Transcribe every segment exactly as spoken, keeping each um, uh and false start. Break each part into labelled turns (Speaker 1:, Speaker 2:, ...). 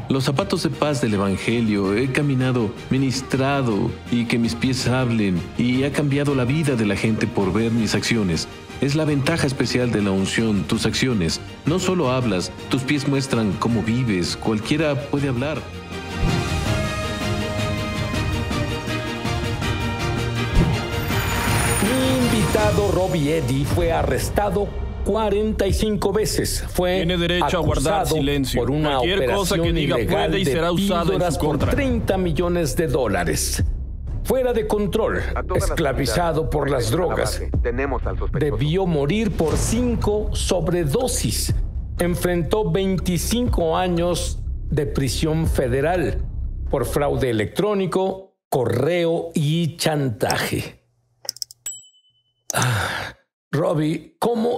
Speaker 1: Los zapatos de paz del Evangelio, he caminado, ministrado y que mis pies hablen, y ha cambiado la vida de la gente por ver mis acciones. Es la ventaja especial de la unción, tus acciones. No solo hablas, tus pies muestran cómo vives. Cualquiera puede hablar.
Speaker 2: Mi invitado Robbie Eddy fue arrestado cuarenta y cinco veces. Fue
Speaker 3: Tiene derecho a guardar silencio.
Speaker 2: Por una
Speaker 3: Cualquier
Speaker 2: operación
Speaker 3: cosa que diga
Speaker 2: ilegal
Speaker 3: puede y
Speaker 2: de
Speaker 3: será usado en
Speaker 2: píldoras
Speaker 3: su
Speaker 2: por
Speaker 3: contra.
Speaker 2: treinta millones de dólares. Fuera de control, esclavizado por las drogas. Debió morir por cinco sobredosis. Enfrentó veinticinco años de prisión federal por fraude electrónico, correo y chantaje. Ah, Robbie, ¿cómo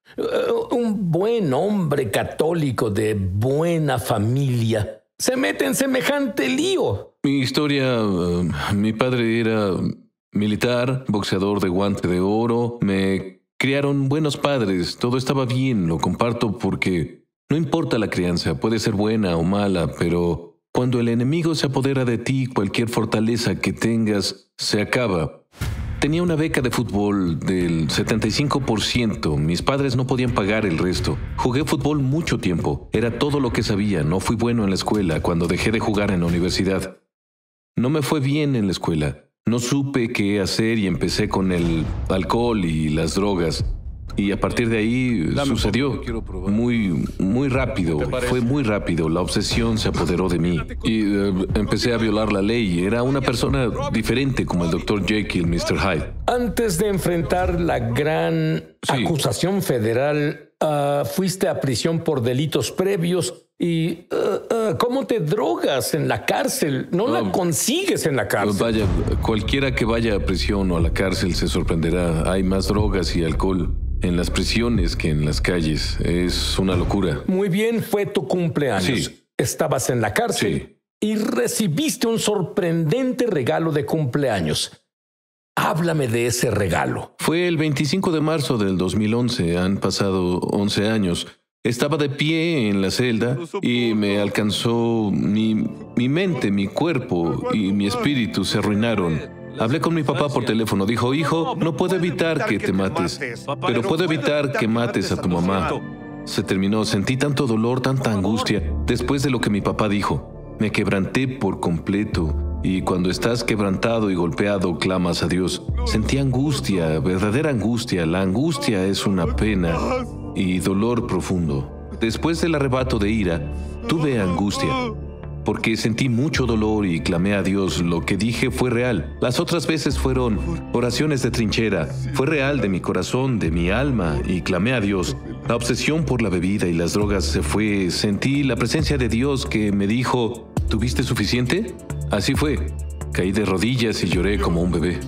Speaker 2: uh, un buen hombre católico de buena familia se mete en semejante lío?
Speaker 1: Mi historia, uh, mi padre era militar, boxeador de guante de oro, me criaron buenos padres, todo estaba bien, lo comparto porque no importa la crianza, puede ser buena o mala, pero cuando el enemigo se apodera de ti, cualquier fortaleza que tengas se acaba. Tenía una beca de fútbol del setenta y cinco por ciento. Mis padres no podían pagar el resto. Jugué fútbol mucho tiempo. Era todo lo que sabía. No fui bueno en la escuela cuando dejé de jugar en la universidad. No me fue bien en la escuela. No supe qué hacer y empecé con el alcohol y las drogas. Y a partir de ahí
Speaker 3: Dame
Speaker 1: sucedió muy, muy rápido. Fue muy rápido. La obsesión se apoderó de mí. Y uh, empecé a violar la ley. Era una persona diferente como el doctor Jekyll, mister Hyde.
Speaker 2: Antes de enfrentar la gran
Speaker 1: Sí.
Speaker 2: acusación federal, uh, fuiste a prisión por delitos previos. ¿Y uh, uh, cómo te drogas en la cárcel? No la
Speaker 1: Um,
Speaker 2: consigues en la cárcel.
Speaker 1: Vaya, cualquiera que vaya a prisión o a la cárcel se sorprenderá. Hay más drogas y alcohol en las prisiones que en las calles. Es una locura.
Speaker 2: Muy bien, fue tu cumpleaños.
Speaker 1: Sí.
Speaker 2: Estabas en la cárcel
Speaker 1: Sí.
Speaker 2: y recibiste un sorprendente regalo de cumpleaños. Háblame de ese regalo.
Speaker 1: Fue el veinticinco de marzo del dos mil once. Han pasado once años. Estaba de pie en la celda y me alcanzó mi, mi mente, mi cuerpo y mi espíritu se arruinaron. Hablé con mi papá por teléfono. Dijo, hijo, no puedo evitar que te mates, pero puedo evitar que mates a tu mamá. Se terminó. Sentí tanto dolor, tanta angustia después de lo que mi papá dijo. Me quebranté por completo. Y cuando estás quebrantado y golpeado, clamas a Dios. Sentí angustia, verdadera angustia. La angustia es una pena y dolor profundo. Después del arrebato de ira, tuve angustia, porque sentí mucho dolor y clamé a Dios. Lo que dije fue real. Las otras veces fueron oraciones de trinchera. Fue real de mi corazón, de mi alma, y clamé a Dios. La obsesión por la bebida y las drogas se fue. Sentí la presencia de Dios que me dijo, ¿tuviste suficiente? Así fue. Caí de rodillas y lloré como un bebé.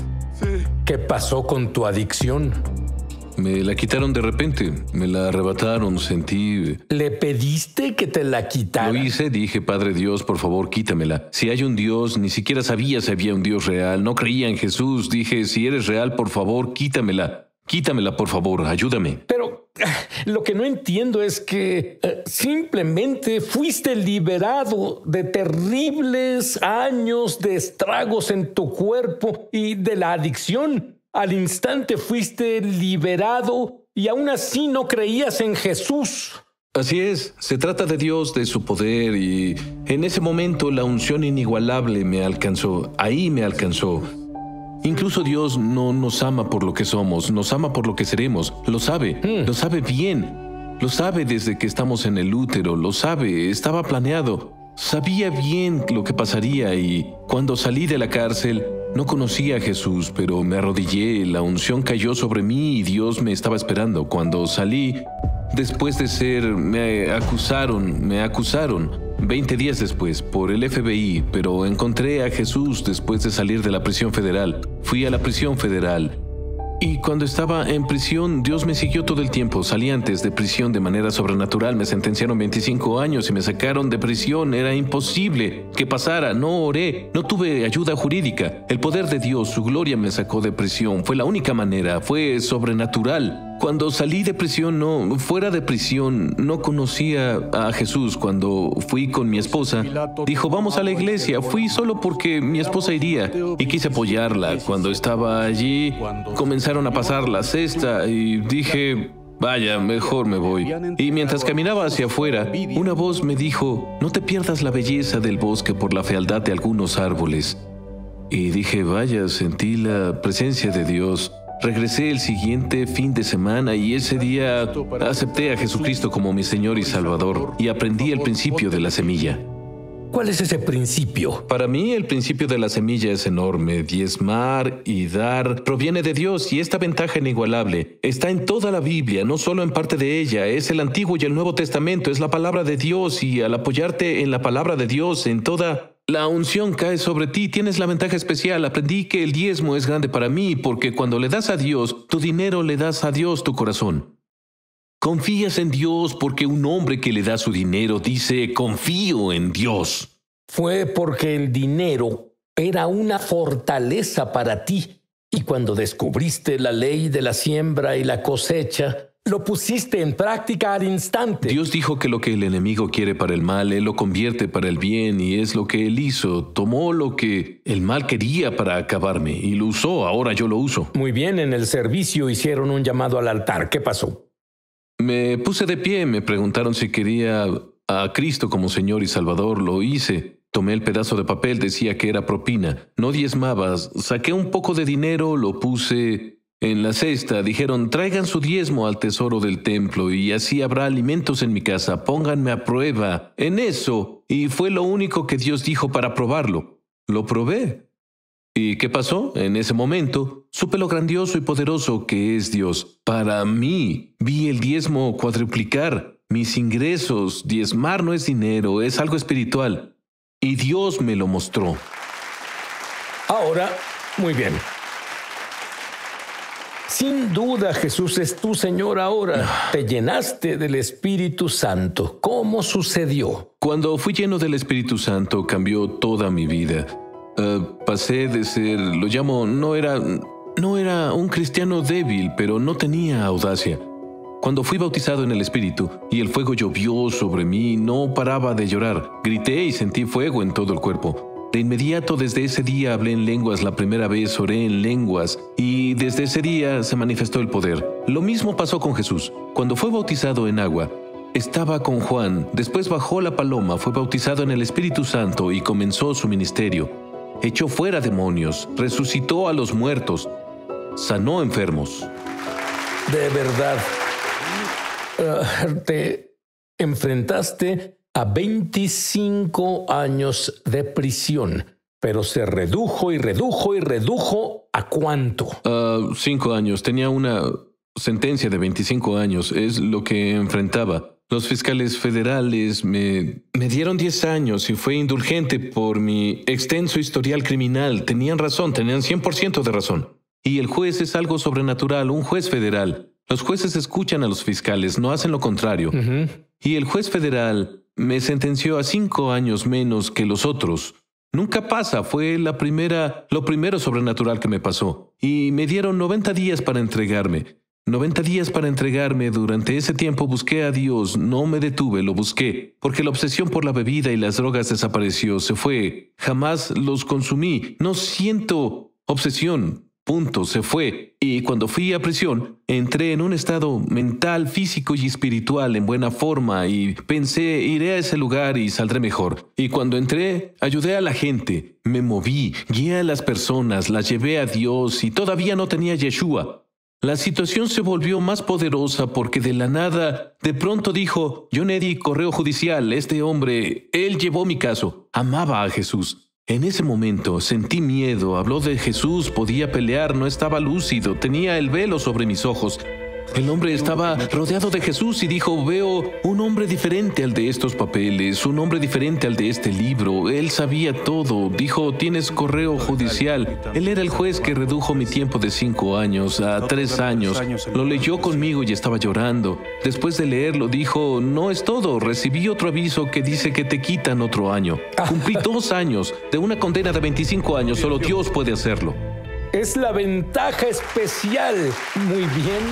Speaker 2: ¿Qué pasó con tu adicción?
Speaker 1: Me la quitaron de repente. Me la arrebataron. Sentí...
Speaker 2: ¿Le pediste que te la quitara?
Speaker 1: Lo hice, dije, Padre Dios, por favor, quítamela. Si hay un Dios, ni siquiera sabía si había un Dios real. No creía en Jesús. Dije, si eres real, por favor, quítamela. Quítamela, por favor, ayúdame.
Speaker 2: Pero lo que no entiendo es que eh, simplemente fuiste liberado de terribles años de estragos en tu cuerpo y de la adicción. Al instante fuiste liberado y aún así no creías en Jesús.
Speaker 1: Así es, se trata de Dios, de su poder, y en ese momento la unción inigualable me alcanzó. Ahí me alcanzó. Incluso Dios no nos ama por lo que somos, nos ama por lo que seremos. Lo sabe,
Speaker 2: Mm.
Speaker 1: lo sabe bien. Lo sabe desde que estamos en el útero, lo sabe, estaba planeado. Sabía bien lo que pasaría y cuando salí de la cárcel no conocía a Jesús, pero me arrodillé, la unción cayó sobre mí y Dios me estaba esperando. Cuando salí, después de ser, me acusaron, me acusaron. veinte días después, por el F B I, pero encontré a Jesús después de salir de la prisión federal. Fui a la prisión federal. Y cuando estaba en prisión, Dios me siguió todo el tiempo. Salí antes de prisión de manera sobrenatural. Me sentenciaron veinticinco años y me sacaron de prisión. Era imposible que pasara. No oré. No tuve ayuda jurídica. El poder de Dios, su gloria me sacó de prisión. Fue la única manera. Fue sobrenatural. Cuando salí de prisión, no, fuera de prisión, no conocía a Jesús. Cuando fui con mi esposa, dijo, vamos a la iglesia. Fui solo porque mi esposa iría y quise apoyarla. Cuando estaba allí, comenzaron a pasar la cesta y dije, vaya, mejor me voy. Y mientras caminaba hacia afuera, una voz me dijo, no te pierdas la belleza del bosque por la fealdad de algunos árboles. Y dije, vaya, sentí la presencia de Dios. Regresé el siguiente fin de semana y ese día acepté a Jesucristo como mi Señor y Salvador y aprendí el principio de la semilla.
Speaker 2: ¿Cuál es ese principio?
Speaker 1: Para mí, el principio de la semilla es enorme. Diezmar y dar proviene de Dios y esta ventaja inigualable está en toda la Biblia, no solo en parte de ella. Es el Antiguo y el Nuevo Testamento, es la palabra de Dios y al apoyarte en la palabra de Dios, en toda la unción cae sobre ti. Tienes la ventaja especial. Aprendí que el diezmo es grande para mí porque cuando le das a Dios tu dinero, le das a Dios tu corazón. Confías en Dios porque un hombre que le da su dinero dice, confío en Dios.
Speaker 2: Fue porque el dinero era una fortaleza para ti y cuando descubriste la ley de la siembra y la cosecha, lo pusiste en práctica al instante.
Speaker 1: Dios dijo que lo que el enemigo quiere para el mal, Él lo convierte para el bien y es lo que Él hizo. Tomó lo que el mal quería para acabarme y lo usó. Ahora yo lo uso.
Speaker 2: Muy bien, en el servicio hicieron un llamado al altar. ¿Qué pasó?
Speaker 1: Me puse de pie, me preguntaron si quería a Cristo como Señor y Salvador. Lo hice. Tomé el pedazo de papel, decía que era propina. No diezmabas. Saqué un poco de dinero, lo puse en la cesta. Dijeron, traigan su diezmo al tesoro del templo y así habrá alimentos en mi casa. Pónganme a prueba en eso. Y fue lo único que Dios dijo para probarlo. Lo probé. ¿Y qué pasó? En ese momento, supe lo grandioso y poderoso que es Dios. Para mí, vi el diezmo cuadruplicar. Mis ingresos, diezmar no es dinero, es algo espiritual. Y Dios me lo mostró.
Speaker 2: Ahora, muy bien. Sin duda, Jesús es tu Señor ahora. Te llenaste del Espíritu Santo. ¿Cómo sucedió?
Speaker 1: Cuando fui lleno del Espíritu Santo, cambió toda mi vida. Uh, pasé de ser, lo llamo, no era, no era un cristiano débil, pero no tenía audacia. Cuando fui bautizado en el Espíritu y el fuego llovió sobre mí, no paraba de llorar. Grité y sentí fuego en todo el cuerpo. De inmediato, desde ese día hablé en lenguas la primera vez, oré en lenguas y desde ese día se manifestó el poder. Lo mismo pasó con Jesús. Cuando fue bautizado en agua, estaba con Juan, después bajó la paloma, fue bautizado en el Espíritu Santo y comenzó su ministerio. Echó fuera demonios, resucitó a los muertos, sanó enfermos.
Speaker 2: De verdad, uh, te enfrentaste a veinticinco años de prisión, pero se redujo y redujo y redujo ¿a cuánto?
Speaker 1: Uh, cinco años. Tenía una sentencia de veinticinco años. Es lo que enfrentaba. Los fiscales federales me, me dieron diez años y fue indulgente por mi extenso historial criminal. Tenían razón, tenían cien por ciento de razón. Y el juez es algo sobrenatural, un juez federal. Los jueces escuchan a los fiscales, no hacen lo contrario. Uh-huh. Y el juez federal me sentenció a cinco años menos que los otros. Nunca pasa, fue la primera, lo primero sobrenatural que me pasó. Y me dieron noventa días para entregarme. noventa días para entregarme. Durante ese tiempo busqué a Dios, no me detuve, lo busqué, porque la obsesión por la bebida y las drogas desapareció, se fue. Jamás los consumí, no siento obsesión, punto, se fue. Y cuando fui a prisión, entré en un estado mental, físico y espiritual en buena forma y pensé, iré a ese lugar y saldré mejor. Y cuando entré, ayudé a la gente, me moví, guié a las personas, las llevé a Dios y todavía no tenía Yeshua. La situación se volvió más poderosa porque de la nada, de pronto dijo, John Eddy, correo judicial, este hombre, él llevó mi caso, amaba a Jesús. En ese momento sentí miedo, habló de Jesús, podía pelear, no estaba lúcido, tenía el velo sobre mis ojos. El hombre estaba rodeado de Jesús y dijo, veo un hombre diferente al de estos papeles, un hombre diferente al de este libro. Él sabía todo. Dijo, tienes correo judicial. Él era el juez que redujo mi tiempo de cinco años a tres años. Lo leyó conmigo y estaba llorando. Después de leerlo dijo, no es todo. Recibí otro aviso que dice que te quitan otro año. Cumplí dos años de una condena de veinticinco años. Solo Dios puede hacerlo.
Speaker 2: es la ventaja especial. Muy bien.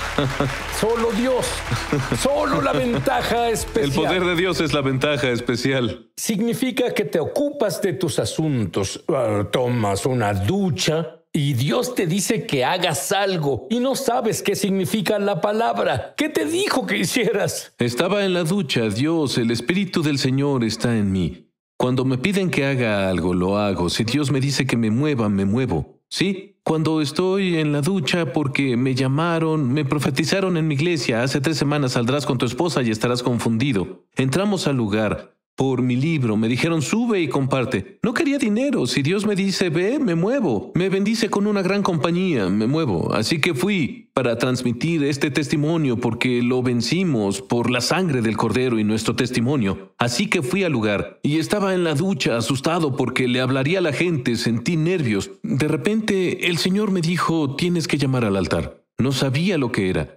Speaker 2: Solo Dios. Solo la ventaja especial.
Speaker 1: El poder de Dios es la ventaja especial.
Speaker 2: Significa que te ocupas de tus asuntos, uh, tomas una ducha y Dios te dice que hagas algo y no sabes qué significa la palabra. ¿Qué te dijo que hicieras?
Speaker 1: Estaba en la ducha. Dios, el Espíritu del Señor está en mí. Cuando me piden que haga algo, lo hago. Si Dios me dice que me mueva, me muevo. ¿Sí? Cuando estoy en la ducha porque me llamaron, me profetizaron en mi iglesia, hace tres semanas saldrás con tu esposa y estarás confundido. Entramos al lugar. Por mi libro, me dijeron sube y comparte. No quería dinero. Si Dios me dice ve, me muevo. Me bendice con una gran compañía, me muevo. Así que fui para transmitir este testimonio porque lo vencimos por la sangre del Cordero y nuestro testimonio. Así que fui al lugar y estaba en la ducha asustado porque le hablaría a la gente, sentí nervios. De repente el Señor me dijo tienes que llamar al altar. No sabía lo que era.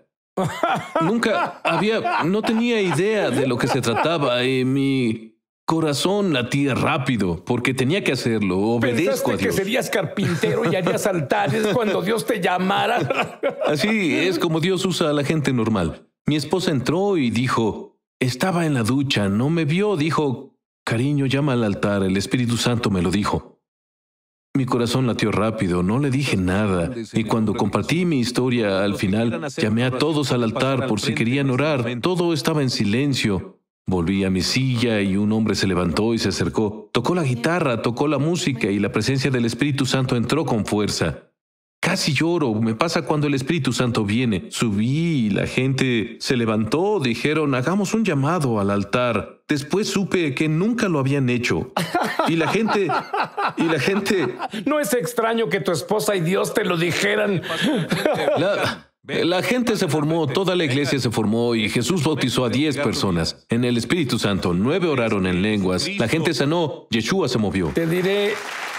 Speaker 1: Nunca había, no tenía idea de lo que se trataba y mi corazón latía rápido porque tenía que hacerlo. Obedezco a Dios.
Speaker 2: ¿Pensaste que serías carpintero y harías altares cuando Dios te llamara?
Speaker 1: Así es como Dios usa a la gente normal. Mi esposa entró y dijo, estaba en la ducha, no me vio, dijo, cariño, llama al altar, el Espíritu Santo me lo dijo. Mi corazón latió rápido, no le dije nada, y cuando compartí mi historia al final, llamé a todos al altar por si querían orar. Todo estaba en silencio. Volví a mi silla y un hombre se levantó y se acercó. Tocó la guitarra, tocó la música y la presencia del Espíritu Santo entró con fuerza. Casi lloro, me pasa cuando el Espíritu Santo viene. Subí y la gente se levantó, dijeron, hagamos un llamado al altar. Después supe que nunca lo habían hecho. Y la gente, y la gente...
Speaker 2: No es extraño que tu esposa y Dios te lo dijeran.
Speaker 1: La, la gente se formó, toda la iglesia se formó y Jesús bautizó a diez personas. En el Espíritu Santo, nueve oraron en lenguas. La gente sanó, Yeshua se movió.
Speaker 2: Te diré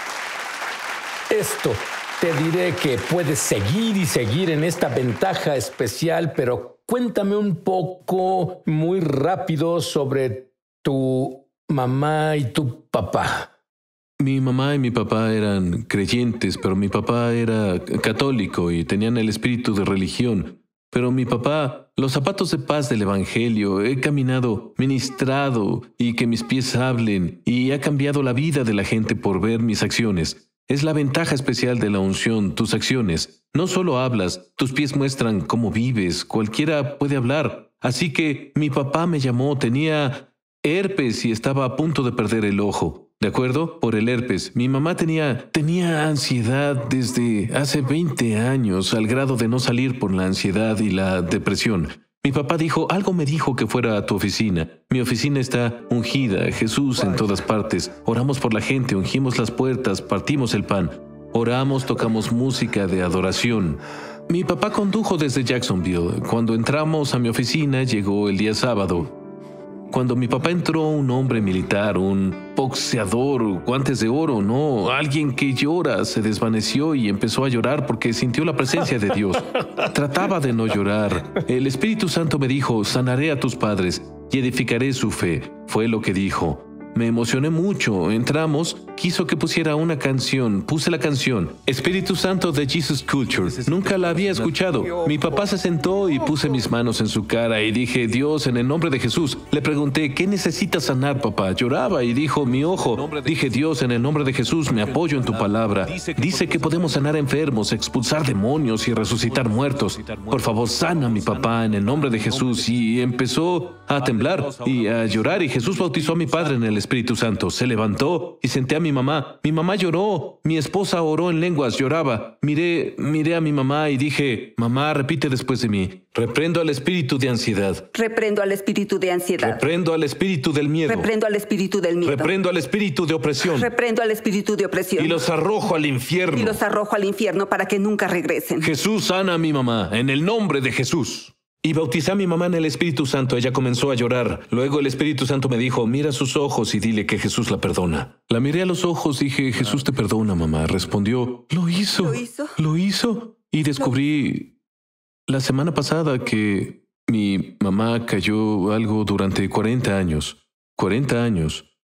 Speaker 2: esto. Te diré que puedes seguir y seguir en esta ventaja especial, pero cuéntame un poco, muy rápido, sobre tu mamá y tu papá.
Speaker 1: Mi mamá y mi papá eran creyentes, pero mi papá era católico y tenían el espíritu de religión. Pero mi papá, los zapatos de paz del Evangelio, he caminado, ministrado y que mis pies hablen y ha cambiado la vida de la gente por ver mis acciones. Es la ventaja especial de la unción, tus acciones. No solo hablas, tus pies muestran cómo vives, cualquiera puede hablar. Así que mi papá me llamó, tenía herpes y estaba a punto de perder el ojo. ¿De acuerdo? Por el herpes. Mi mamá tenía, tenía ansiedad desde hace veinte años, al grado de no salir por la ansiedad y la depresión. Mi papá dijo, algo me dijo que fuera a tu oficina. Mi oficina está ungida, Jesús en todas partes. Oramos por la gente, ungimos las puertas, partimos el pan. Oramos, tocamos música de adoración. Mi papá condujo desde Jacksonville. Cuando entramos a mi oficina, llegó el día sábado. Cuando mi papá entró, un hombre militar, un boxeador, guantes de oro, no, alguien que llora, se desvaneció y empezó a llorar porque sintió la presencia de Dios. Trataba de no llorar. El Espíritu Santo me dijo, sanaré a tus padres y edificaré su fe. Fue lo que dijo. Me emocioné mucho. Entramos, quiso que pusiera una canción. Puse la canción, Espíritu Santo de Jesus Culture. Nunca la había escuchado. Mi papá se sentó y puse mis manos en su cara y dije, Dios, en el nombre de Jesús. Le pregunté, ¿qué necesitas sanar, papá? Lloraba y dijo, mi ojo. Dije, Dios, en el nombre de Jesús, me apoyo en tu palabra. Dice que podemos sanar enfermos, expulsar demonios y resucitar muertos. Por favor, sana a mi papá en el nombre de Jesús. Y empezó a temblar y a llorar y Jesús bautizó a mi padre en el Espíritu Santo. Se levantó y senté a mi mamá. Mi mamá lloró. Mi esposa oró en lenguas, lloraba. Miré, miré a mi mamá y dije, mamá, repite después de mí. Reprendo al espíritu de ansiedad.
Speaker 4: Reprendo al espíritu de ansiedad.
Speaker 1: Reprendo al espíritu del miedo.
Speaker 4: Reprendo al espíritu del miedo.
Speaker 1: Reprendo al espíritu de opresión.
Speaker 4: Reprendo al espíritu de opresión.
Speaker 1: Y los arrojo al infierno.
Speaker 4: Y los arrojo al infierno para que nunca regresen.
Speaker 1: Jesús sana a mi mamá en el nombre de Jesús. Y bauticé a mi mamá en el Espíritu Santo. Ella comenzó a llorar. Luego el Espíritu Santo me dijo, mira sus ojos y dile que Jesús la perdona. La miré a los ojos, dije, Jesús te perdona, mamá. Respondió, ¿lo hizo?
Speaker 4: ¿Lo hizo?
Speaker 1: ¿Lo hizo? Y descubrí la semana pasada que mi mamá cayó algo durante cuarenta años. cuarenta años.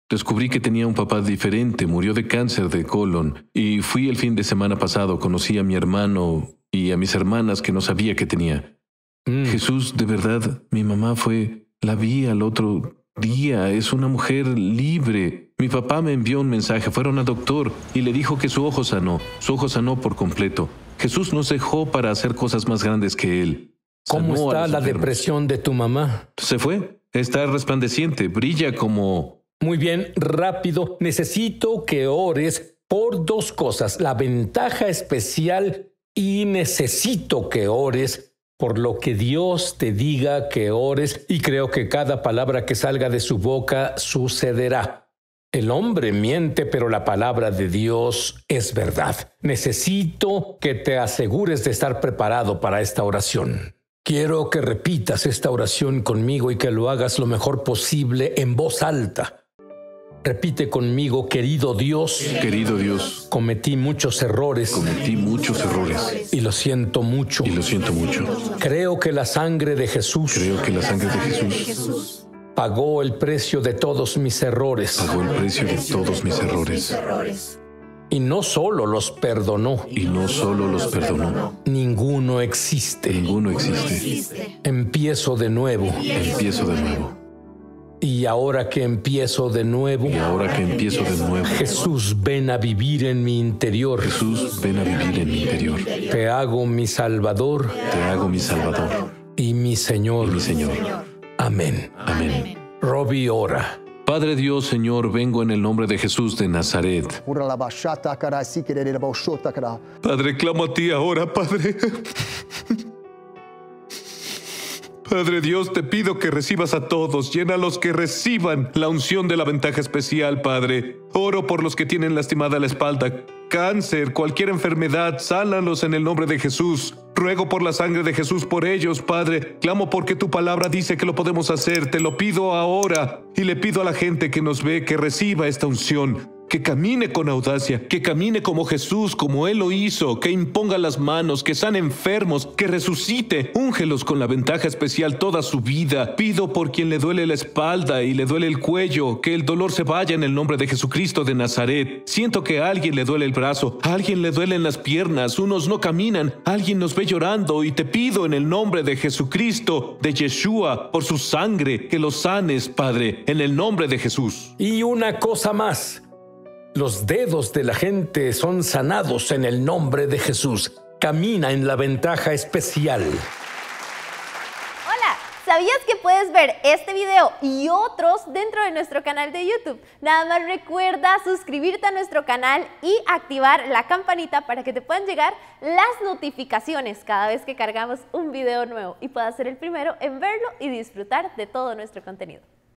Speaker 1: Descubrí que tenía un papá diferente, murió de cáncer de colon, y fui el fin de semana pasado, conocí a mi hermano y a mis hermanas que no sabía que tenía. Mm. Jesús, de verdad, mi mamá fue, la vi al otro día, es una mujer libre. Mi papá me envió un mensaje, fueron al doctor y le dijo que su ojo sanó, su ojo sanó por completo. Jesús nos dejó para hacer cosas más grandes que él.
Speaker 2: ¿Cómo está la depresión de tu mamá?
Speaker 1: Se fue, está resplandeciente, brilla como...
Speaker 2: Muy bien, rápido. Necesito que ores por dos cosas. La ventaja especial y necesito que ores por lo que Dios te diga que ores. Y creo que cada palabra que salga de su boca sucederá. El hombre miente, pero la palabra de Dios es verdad. Necesito que te asegures de estar preparado para esta oración. Quiero que repitas esta oración conmigo y que lo hagas lo mejor posible en voz alta. Repite conmigo, querido Dios.
Speaker 1: Querido Dios.
Speaker 2: Cometí muchos errores.
Speaker 1: Cometí muchos errores.
Speaker 2: Y lo siento mucho.
Speaker 1: Y lo siento mucho.
Speaker 2: Creo que la sangre de Jesús.
Speaker 1: Creo que la sangre de Jesús.
Speaker 2: Pagó el precio de todos mis errores.
Speaker 1: Pagó el precio de todos mis errores.
Speaker 2: Y no solo los perdonó.
Speaker 1: Y no solo los perdonó.
Speaker 2: Ninguno existe.
Speaker 1: Ninguno existe.
Speaker 2: Empiezo de nuevo.
Speaker 1: Empiezo de nuevo.
Speaker 2: Y ahora que empiezo de nuevo,
Speaker 1: y ahora que empiezo de nuevo,
Speaker 2: Jesús, ven a vivir en mi interior.
Speaker 1: Jesús, ven a vivir en mi interior.
Speaker 2: Te hago mi Salvador.
Speaker 1: Te hago mi Salvador.
Speaker 2: Y mi Señor.
Speaker 1: Y mi Señor.
Speaker 2: Amén.
Speaker 1: Amén.
Speaker 2: Robbie ora.
Speaker 1: Padre Dios, Señor, vengo en el nombre de Jesús de Nazaret. Padre, clamo a ti ahora, Padre. Padre Dios, te pido que recibas a todos, llena a los que reciban la unción de la ventaja especial, Padre. Oro por los que tienen lastimada la espalda, cáncer, cualquier enfermedad, sánalos en el nombre de Jesús. Ruego por la sangre de Jesús por ellos, Padre. Clamo porque tu palabra dice que lo podemos hacer. Te lo pido ahora y le pido a la gente que nos ve que reciba esta unción. Que camine con audacia, que camine como Jesús, como Él lo hizo, que imponga las manos, que sane enfermos, que resucite. Úngelos con la ventaja especial toda su vida. Pido por quien le duele la espalda y le duele el cuello, que el dolor se vaya en el nombre de Jesucristo de Nazaret. Siento que a alguien le duele el brazo, a alguien le duelen las piernas, unos no caminan, alguien nos ve llorando y te pido en el nombre de Jesucristo, de Yeshua, por su sangre, que los sanes, Padre, en el nombre de Jesús.
Speaker 2: Y una cosa más. Los dedos de la gente son sanados en el nombre de Jesús. Camina en la ventaja especial.
Speaker 5: Hola, ¿sabías que puedes ver este video y otros dentro de nuestro canal de YouTube? Nada más recuerda suscribirte a nuestro canal y activar la campanita para que te puedan llegar las notificaciones cada vez que cargamos un video nuevo y puedas ser el primero en verlo y disfrutar de todo nuestro contenido.